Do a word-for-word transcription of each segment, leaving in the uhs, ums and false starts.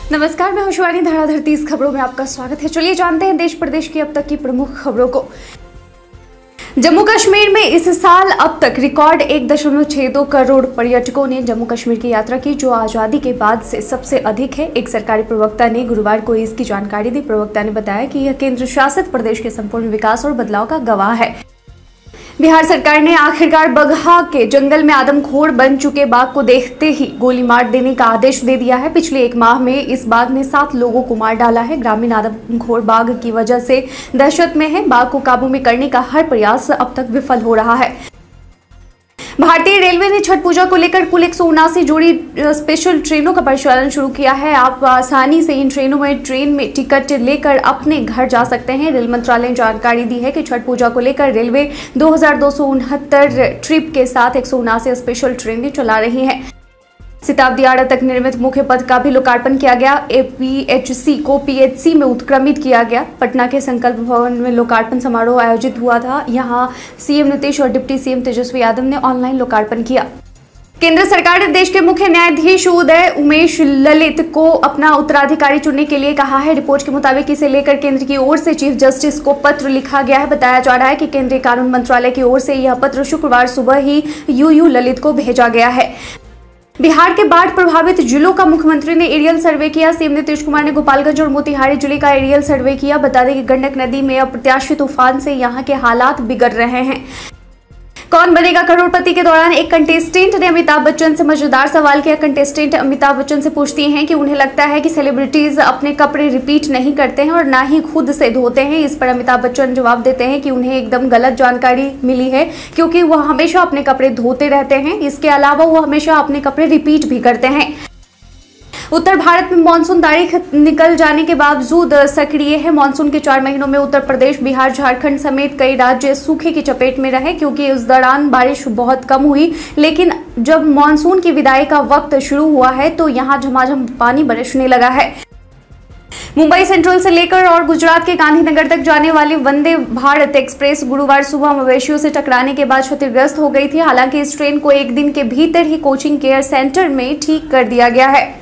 नमस्कार, मैं शिवानी। धराधर तीस खबरों में आपका स्वागत है। चलिए जानते हैं देश प्रदेश की अब तक की प्रमुख खबरों को। जम्मू कश्मीर में इस साल अब तक रिकॉर्ड एक दशमलव छह दो करोड़ पर्यटकों ने जम्मू कश्मीर की यात्रा की, जो आजादी के बाद से सबसे अधिक है। एक सरकारी प्रवक्ता ने गुरुवार को इसकी जानकारी दी। प्रवक्ता ने बताया कि यह केंद्र शासित प्रदेश के संपूर्ण विकास और बदलाव का गवाह है। बिहार सरकार ने आखिरकार बगहा के जंगल में आदमखोर बन चुके बाघ को देखते ही गोली मार देने का आदेश दे दिया है। पिछले एक माह में इस बाघ ने सात लोगों को मार डाला है। ग्रामीण आदमखोर बाघ की वजह से दहशत में है। बाघ को काबू में करने का हर प्रयास अब तक विफल हो रहा है। भारतीय रेलवे ने छठ पूजा को लेकर कुल एक सौ उनासी जोड़ी स्पेशल ट्रेनों का परिचालन शुरू किया है। आप आसानी से इन ट्रेनों में ट्रेन में टिकट लेकर अपने घर जा सकते हैं। रेल मंत्रालय ने जानकारी दी है कि छठ पूजा को लेकर रेलवे दो हजार दो सौ उनहत्तर ट्रिप के साथ एक सौ उनासी स्पेशल ट्रेनें चला रही है। शताब्दी आड़ा तक निर्मित मुख्य पथ का भी लोकार्पण किया गया। एपीएचसी को पीएचसी में उत्क्रमित किया गया। पटना के संकल्प भवन में लोकार्पण समारोह आयोजित हुआ था। यहां सीएम नीतीश और डिप्टी सीएम तेजस्वी यादव ने ऑनलाइन लोकार्पण किया। केंद्र सरकार ने देश के मुख्य न्यायाधीश उदय उमेश ललित को अपना उत्तराधिकारी चुनने के लिए कहा है। रिपोर्ट के मुताबिक इसे लेकर केंद्र की ओर से चीफ जस्टिस को पत्र लिखा गया है। बताया जा रहा है कि केंद्रीय कानून मंत्रालय की ओर से यह पत्र शुक्रवार सुबह ही यूयू ललित को भेजा गया है। बिहार के बाढ़ प्रभावित जिलों का मुख्यमंत्री ने एरियल सर्वे किया। सीएम नीतीश कुमार ने गोपालगंज और मोतिहारी जिले का एरियल सर्वे किया। बता दें कि गंडक नदी में अप्रत्याशित तूफान से यहां के हालात बिगड़ रहे हैं। कौन बनेगा करोड़पति के दौरान एक कंटेस्टेंट ने अमिताभ बच्चन से मजेदार सवाल किया। कंटेस्टेंट अमिताभ बच्चन से पूछती हैं कि उन्हें लगता है कि सेलिब्रिटीज अपने कपड़े रिपीट नहीं करते हैं और ना ही खुद से धोते हैं। इस पर अमिताभ बच्चन जवाब देते हैं कि उन्हें एकदम गलत जानकारी मिली है, क्योंकि वह हमेशा अपने कपड़े धोते रहते हैं। इसके अलावा वो हमेशा अपने कपड़े रिपीट भी करते हैं। उत्तर भारत में मानसून तारीख निकल जाने के बावजूद सक्रिय है। मानसून के चार महीनों में उत्तर प्रदेश, बिहार, झारखंड समेत कई राज्य सूखे की चपेट में रहे, क्योंकि उस दौरान बारिश बहुत कम हुई। लेकिन जब मानसून की विदाई का वक्त शुरू हुआ है तो यहाँ झमाझम पानी बरसने लगा है। मुंबई सेंट्रल से लेकर और गुजरात के गांधीनगर तक जाने वाली वंदे भारत एक्सप्रेस गुरुवार सुबह मवेशियों से टकराने के बाद क्षतिग्रस्त हो गई थी। हालांकि इस ट्रेन को एक दिन के भीतर ही कोचिंग केयर सेंटर में ठीक कर दिया गया है।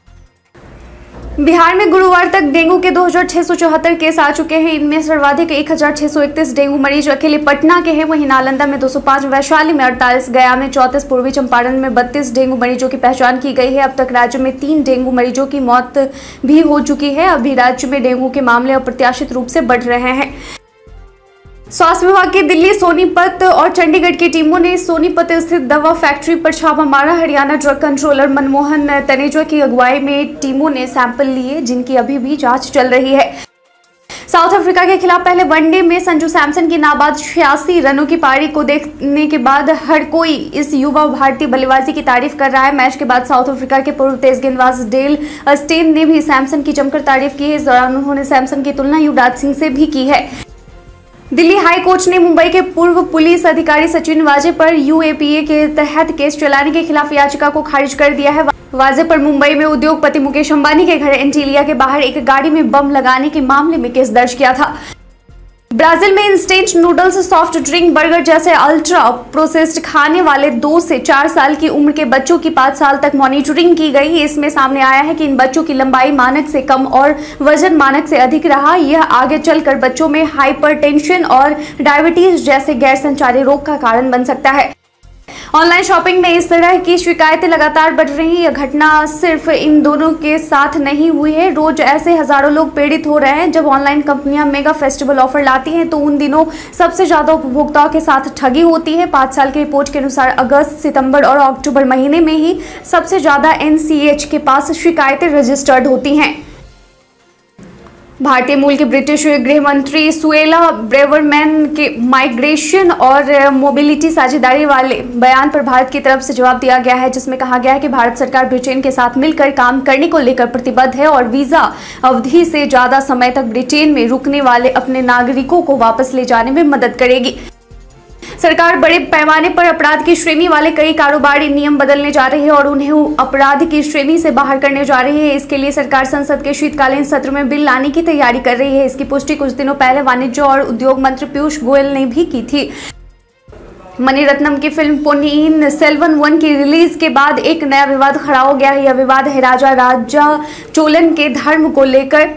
बिहार में गुरुवार तक डेंगू के दो हजार छह सौ चौहत्तर केस आ चुके हैं। इनमें सर्वाधिक एक हजार छह सौ इकतीस डेंगू मरीज अकेले पटना के हैं। वहीं नालंदा में दो सौ पाँच, वैशाली में अड़तालीस, गया में चौंतीस, पूर्वी चंपारण में बत्तीस डेंगू मरीजों की पहचान की गई है। अब तक राज्य में तीन डेंगू मरीजों की मौत भी हो चुकी है। अभी राज्य में डेंगू के मामले अप्रत्याशित रूप से बढ़ रहे हैं। स्वास्थ्य विभाग की दिल्ली, सोनीपत और चंडीगढ़ की टीमों ने सोनीपत स्थित दवा फैक्ट्री पर छापा मारा। हरियाणा ड्रग कंट्रोलर मनमोहन तनेजा की अगुवाई में टीमों ने सैंपल लिए, जिनकी अभी भी जांच चल रही है। साउथ अफ्रीका के खिलाफ पहले वनडे में संजू सैमसन की नाबाद छियासी रनों की पारी को देखने के बाद हर कोई इस युवा भारतीय बल्लेबाजी की तारीफ कर रहा है। मैच के बाद साउथ अफ्रीका के पूर्व तेज गेंदबाज डेल स्टेन ने भी सैमसन की जमकर तारीफ की है। इस दौरान उन्होंने सैमसन की तुलना युवराज सिंह से भी की है। दिल्ली हाई कोर्ट ने मुंबई के पूर्व पुलिस अधिकारी सचिन वाजे पर यूएपीए के तहत केस चलाने के खिलाफ याचिका को खारिज कर दिया है। वाजे पर मुंबई में उद्योगपति मुकेश अंबानी के घर एंटीलिया के बाहर एक गाड़ी में बम लगाने के मामले में केस दर्ज किया था। ब्राजील में instant noodles, soft drink, burger जैसे अल्ट्रा प्रोसेस्ड खाने वाले दो से चार साल की उम्र के बच्चों की पाँच साल तक मॉनिटरिंग की गई। इसमें सामने आया है कि इन बच्चों की लंबाई मानक से कम और वजन मानक से अधिक रहा। यह आगे चलकर बच्चों में हाइपरटेंशन और डायबिटीज जैसे गैर संचारी रोग का कारण बन सकता है। ऑनलाइन शॉपिंग में इस तरह की शिकायतें लगातार बढ़ रही हैं। यह घटना सिर्फ इन दोनों के साथ नहीं हुई है। रोज ऐसे हजारों लोग पीड़ित हो रहे हैं। जब ऑनलाइन कंपनियां मेगा फेस्टिवल ऑफर लाती हैं तो उन दिनों सबसे ज्यादा उपभोक्ताओं के साथ ठगी होती है। पाँच साल की रिपोर्ट के अनुसार अगस्त, सितंबर और अक्टूबर महीने में ही सबसे ज्यादा एनसीएच के पास शिकायतें रजिस्टर्ड होती हैं। भारतीय मूल के ब्रिटिश गृह मंत्री सुएला ब्रेवरमैन के माइग्रेशन और मोबिलिटी साझेदारी वाले बयान पर भारत की तरफ से जवाब दिया गया है, जिसमें कहा गया है कि भारत सरकार ब्रिटेन के साथ मिलकर काम करने को लेकर प्रतिबद्ध है और वीजा अवधि से ज्यादा समय तक ब्रिटेन में रुकने वाले अपने नागरिकों को वापस ले जाने में मदद करेगी। सरकार बड़े पैमाने पर अपराध की श्रेणी वाले कई कारोबारी नियम बदलने जा रही है और उन्हें अपराध की श्रेणी से बाहर करने जा रही है। इसके लिए सरकार संसद के शीतकालीन सत्र में बिल लाने की तैयारी कर रही है। इसकी पुष्टि कुछ दिनों पहले वाणिज्य और उद्योग मंत्री पीयूष गोयल ने भी की थी। मणिरत्नम की फिल्म पोन्नियिन सेल्वन वन की रिलीज के बाद एक नया विवाद खड़ा हो गया है। यह विवाद है राजा राजा चोलन के धर्म को लेकर।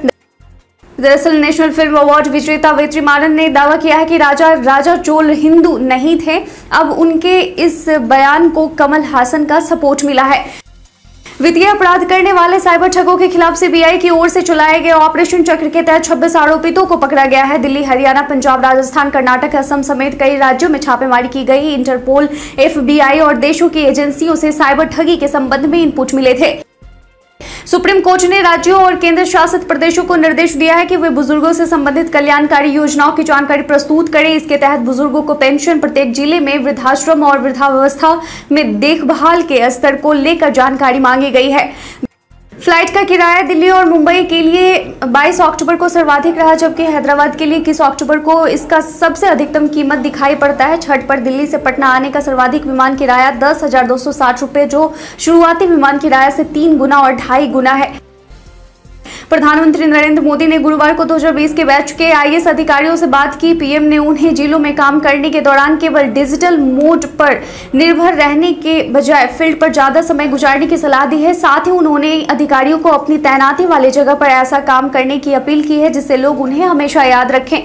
दरअसल नेशनल फिल्म अवार्ड विजेता वेत्रिमारन ने दावा किया है कि राजा राजा चोल हिंदू नहीं थे। अब उनके इस बयान को कमल हासन का सपोर्ट मिला है। वित्तीय अपराध करने वाले साइबर ठगों के खिलाफ सीबीआई की ओर से चलाए गए ऑपरेशन चक्र के तहत छब्बीस आरोपितों को पकड़ा गया है। दिल्ली, हरियाणा, पंजाब, राजस्थान, कर्नाटक, असम समेत कई राज्यों में छापेमारी की गई। इंटरपोल, एफबीआई और देशों की एजेंसियों से साइबर ठगी के संबंध में इनपुट मिले थे। सुप्रीम कोर्ट ने राज्यों और केंद्र शासित प्रदेशों को निर्देश दिया है कि वे बुजुर्गों से संबंधित कल्याणकारी योजनाओं की जानकारी प्रस्तुत करें। इसके तहत बुजुर्गों को पेंशन, प्रत्येक जिले में वृद्धाश्रम और वृद्धावस्था में देखभाल के स्तर को लेकर जानकारी मांगी गई है। फ्लाइट का किराया दिल्ली और मुंबई के लिए बाईस अक्टूबर को सर्वाधिक रहा, जबकि हैदराबाद के लिए इक्कीस अक्टूबर को इसका सबसे अधिकतम कीमत दिखाई पड़ता है। छठ पर दिल्ली से पटना आने का सर्वाधिक विमान किराया दस हजार दो सौ साठ रुपए, जो शुरुआती विमान किराया से तीन गुना और ढाई गुना है। प्रधानमंत्री नरेंद्र मोदी ने गुरुवार को दो हज़ार बीस के बैच के आईएएस अधिकारियों से बात की। पीएम ने उन्हें जिलों में काम करने के दौरान केवल डिजिटल मोड पर निर्भर रहने के बजाय फील्ड पर ज्यादा समय गुजारने की सलाह दी है। साथ ही उन्होंने अधिकारियों को अपनी तैनाती वाली जगह पर ऐसा काम करने की अपील की है जिससे लोग उन्हें हमेशा याद रखें।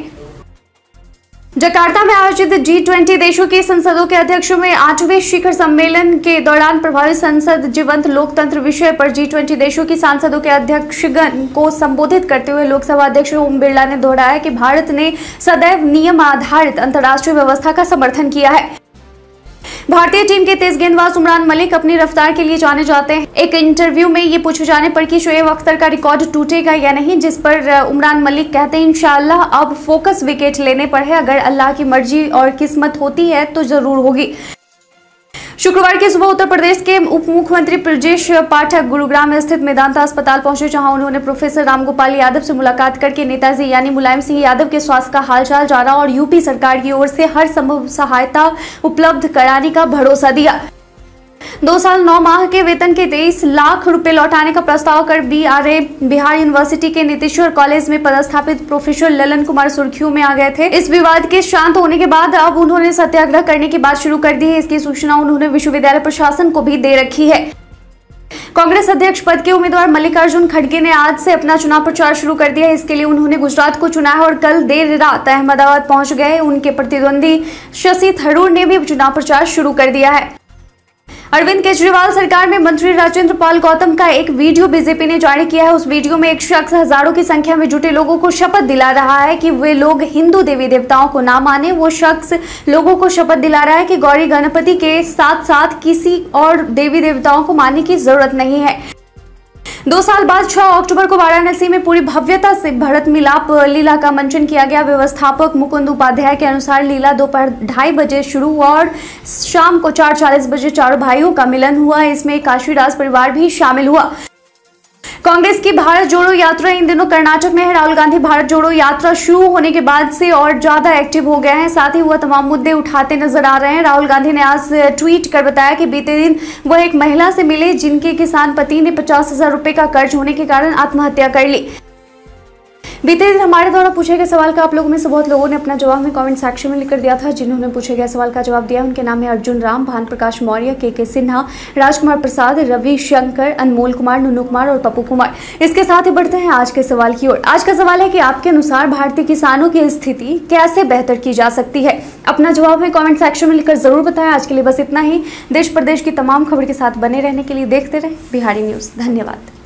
जकार्ता में आयोजित जी ट्वेंटी देशों की संसदों के अध्यक्षों में आठवें शिखर सम्मेलन के दौरान प्रभावी संसद जीवंत लोकतंत्र विषय पर जी ट्वेंटी देशों की सांसदों के अध्यक्षगण को संबोधित करते हुए लोकसभा अध्यक्ष ओम बिरला ने दोहराया कि भारत ने सदैव नियम आधारित अंतर्राष्ट्रीय व्यवस्था का समर्थन किया है। भारतीय टीम के तेज गेंदबाज उमरान मलिक अपनी रफ्तार के लिए जाने जाते हैं। एक इंटरव्यू में ये पूछे जाने पर कि शोएब अख्तर का रिकॉर्ड टूटेगा या नहीं, जिस पर उमरान मलिक कहते हैं इंशाअल्लाह अब फोकस विकेट लेने पर है, अगर अल्लाह की मर्जी और किस्मत होती है तो जरूर होगी। शुक्रवार की सुबह उत्तर प्रदेश के उप मुख्यमंत्री ब्रजेश पाठक गुरुग्राम स्थित मेदांता अस्पताल पहुंचे, जहां उन्होंने प्रोफेसर रामगोपाल यादव से मुलाकात करके नेताजी यानी मुलायम सिंह यादव के स्वास्थ्य का हालचाल जाना और यूपी सरकार की ओर से हर संभव सहायता उपलब्ध कराने का भरोसा दिया। दो साल नौ माह के वेतन के तेईस लाख रुपए लौटाने का प्रस्ताव कर बीआरए बिहार यूनिवर्सिटी के नीतीश्वर कॉलेज में पदस्थापित प्रोफेसर ललन कुमार सुर्खियों में आ गए थे। इस विवाद के शांत होने के बाद अब उन्होंने सत्याग्रह करने की बात शुरू कर दी है। इसकी सूचना उन्होंने विश्वविद्यालय प्रशासन को भी दे रखी है। कांग्रेस अध्यक्ष पद के उम्मीदवार मल्लिकार्जुन खड़गे ने आज से अपना चुनाव प्रचार शुरू कर दिया है। इसके लिए उन्होंने गुजरात को चुना है और कल देर रात अहमदाबाद पहुंच गए। उनके प्रतिद्वंदी शशि थरूर ने भी चुनाव प्रचार शुरू कर दिया है। अरविंद केजरीवाल सरकार में मंत्री राजेंद्र पाल गौतम का एक वीडियो बीजेपी ने जारी किया है। उस वीडियो में एक शख्स हजारों की संख्या में जुटे लोगों को शपथ दिला रहा है कि वे लोग हिंदू देवी देवताओं को ना माने। वो शख्स लोगों को शपथ दिला रहा है कि गौरी गणपति के साथ साथ किसी और देवी देवताओं को मानने की जरूरत नहीं है। दो साल बाद छह अक्टूबर को वाराणसी में पूरी भव्यता से भरत मिलाप लीला का मंचन किया गया। व्यवस्थापक मुकुंद उपाध्याय के अनुसार लीला दोपहर ढाई बजे शुरू हुआ और शाम को चार चालीस बजे चारों भाइयों का मिलन हुआ। इसमें काशीदास परिवार भी शामिल हुआ। कांग्रेस की भारत जोड़ो यात्रा इन दिनों कर्नाटक में है। राहुल गांधी भारत जोड़ो यात्रा शुरू होने के बाद से और ज्यादा एक्टिव हो गए हैं। साथ ही वह तमाम मुद्दे उठाते नजर आ रहे हैं। राहुल गांधी ने आज ट्वीट कर बताया कि बीते दिन वह एक महिला से मिले जिनके किसान पति ने पचास हजार रुपए का कर्ज होने के कारण आत्महत्या कर ली। बीते दिन हमारे द्वारा पूछे गए सवाल का आप लोगों में से बहुत लोगों ने अपना जवाब में कमेंट सेक्शन में लिखकर दिया था। जिन्होंने पूछे गए सवाल का जवाब दिया उनके नाम है अर्जुन राम, भान प्रकाश मौर्य, के के सिन्हा, राजकुमार प्रसाद, रवि शंकर, अनमोल कुमार, नुनू कुमार और पप्पू कुमार। इसके साथ ही बढ़ते हैं आज के सवाल की ओर। आज का सवाल है कि आपके अनुसार भारतीय किसानों की स्थिति कैसे बेहतर की जा सकती है। अपना जवाब में कमेंट सेक्शन में लिखकर जरूर बताएं। आज के लिए बस इतना ही। देश प्रदेश की तमाम खबर के साथ बने रहने के लिए देखते रहे बिहारी न्यूज। धन्यवाद।